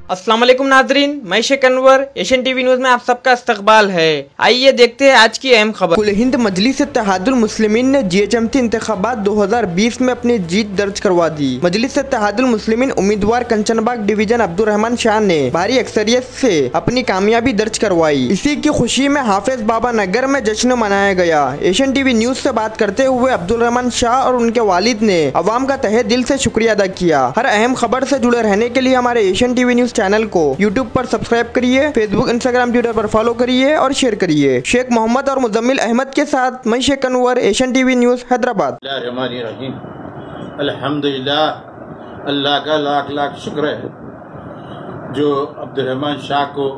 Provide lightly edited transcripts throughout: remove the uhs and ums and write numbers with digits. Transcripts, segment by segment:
अस्सलाम वालेकुम नाजरीन, मैं Sheikh Anwar, Asian TV news में आप सबका इस्तकबाल है। आइए देखते हैं आज की अहम खबर। कुल हिंद मजलिस इत्तेहादुल मुस्लिमीन ने जीएचएमसी इंतखाबात 2020 में अपनी जीत दर्ज करवा दी। मजलिस इत्तेहादुल मुस्लिमीन उम्मीदवार कंचनबाग डिवीजन अब्दुल रहमान शाह ने भारी अक्सरियत से अपनी कामयाबी दर्ज करवाई। इसी की खुशी में हाफिज बाबा नगर में जश्न मनाया गया। एशियन टीवी न्यूज से बात करते हुए अब्दुल रहमान शाह और उनके वालिद ने अवाम का तहे दिल से शुक्रिया अदा किया। हर अहम खबर से जुड़े रहने के लिए हमारे एशियन टीवी न्यूज चैनल को यूट्यूब पर सब्सक्राइब करिए, फेसबुक, इंस्टाग्राम, ट्विटर पर फॉलो करिए और शेयर करिए। शेख मोहम्मद और मुजम्मिल अहमद के साथ मैं Sheikh Anwar, Asian TV news, Hyderabad. अल्हम्दुलिल्लाह, अल्लाह का लाख लाख शुक्र है जो अब्दुल रहमान शाह को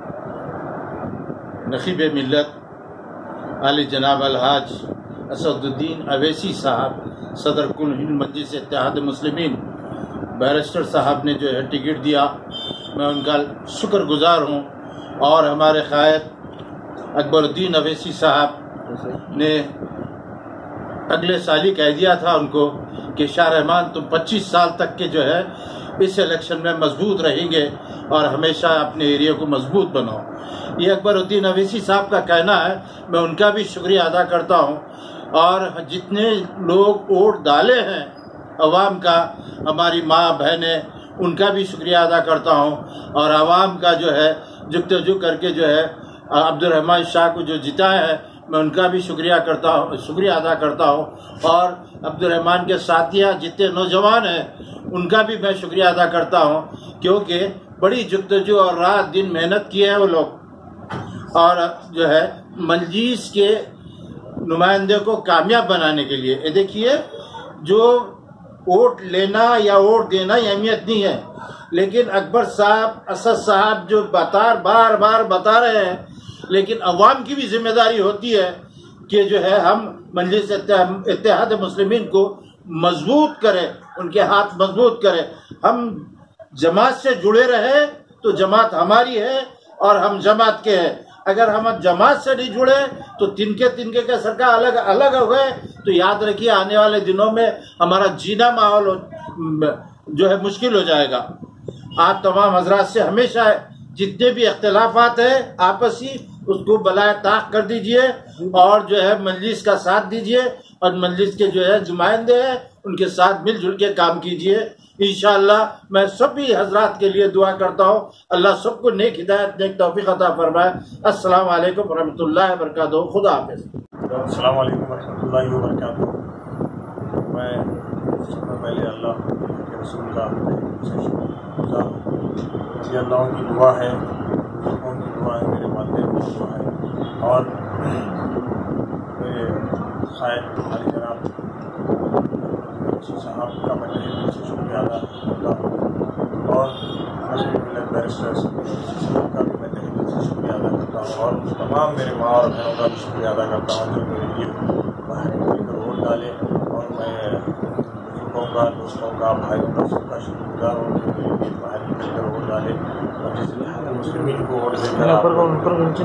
नखीब मिल्लत आली जनाब अलहाज असदुद्दीन अवैसी साहब, सदर कुल हिंद मजलिस इत्तेहाद मुस्लिमीन बैरिस्टर साहब ने जो है टिकट दिया, मैं उनका शुक्रगुजार हूँ। और हमारे कायद अकबरुद्दीन अवैसी साहब ने अगले साल ही कह दिया था उनको कि शाह रहमान तुम 25 साल तक के जो है इस इलेक्शन में मजबूत रहेंगे और हमेशा अपने एरिया को मजबूत बनाओ। ये अकबरुद्दीन अवैसी साहब का कहना है, मैं उनका भी शुक्रिया अदा करता हूँ। और जितने लोग वोट डाले हैं अवाम का, हमारी माँ बहनें, उनका भी शुक्रिया अदा करता हूँ। और आवाम का जो है जुक्तजू करके जो है अब्दुल रहमान शाह को जो जिताया है, मैं उनका भी शुक्रिया अदा करता हूँ। और अब्दुल रहमान के साथिया जितने नौजवान हैं उनका भी मैं शुक्रिया अदा करता हूँ, क्योंकि बड़ी जुक्तजू और रात दिन मेहनत की है वो लोग। और जो है मजलिस के नुमाइंदे को कामयाब बनाने के लिए, ये देखिए, जो वोट लेना या वोट देना ये अहमियत नहीं है, लेकिन अकबर साहब, असद साहब जो बार बार बता रहे हैं, लेकिन अवाम की भी जिम्मेदारी होती है कि जो है हम मजलिस इत्तेहाद मुस्लिमीन को मजबूत करें, उनके हाथ मजबूत करें। हम जमात से जुड़े रहे तो जमात हमारी है और हम जमात के हैं। अगर हम जमात से नहीं जुड़े तो तिनके के सरकार अलग अलग हो गए तो याद रखिए आने वाले दिनों में हमारा जीना माहौल जो है मुश्किल हो जाएगा। आप तमाम हजरात से हमेशा जितने भी इख्तिलाफात है आपसी, उसको बलाए ताक कर दीजिए और जो है मजलिस का साथ दीजिए और मजलिस के जो है नुमाइंदे हैं उनके साथ मिलजुल के काम कीजिए। इंशाअल्लाह मैं सभी हजरात के लिए दुआ करता हूँ, अल्लाह सबको नेक हिदायत, नेक तौफीक अता फरमाए। अस्सलाम वालेकुम रहमतुल्लाहि व बरकातहू। खुदा हाफिज़। अस्सलाम वालेकुम रहमतुल्लाहि व बरकातहू। मैं सबसे पहले अल्लाह के रसूल का शुक्रगुज़ार हूँ। ये अल्लाह की दुआ है, बुजुर्गों की दुआ है, मेरे वालिदैन की दुआ है और मेरे कायद आली जनाब साहब का मैं से शुक्रिया अदा करता हूँ। और बैरिस्टर साहब का भी मैं तहे दिल से शुक्रिया अदा करता हूँ। और तमाम मेरे माँ और बहनों का भी शुक्रिया अदा करता हूँ जो मेरे लिए बाहर निकलकर वोट डाले। और मैं बुजुर्गों का, दोस्तों का, भाइयों का सबका शुक्रगुजार हूँ जो मेरे लिए बाहर निकलकर वोट डाले और जिस मुस्लिमीन को वोट देकर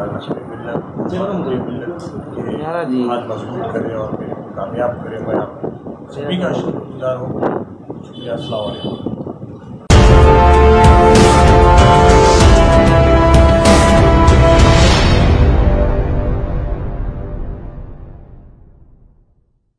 हाथ मजबूत करे और मेरे को कामयाब करे। मैं आप सभी का शुक्रगुजार हूँ। शुक्रिया। अस्सलाम वालेकुम।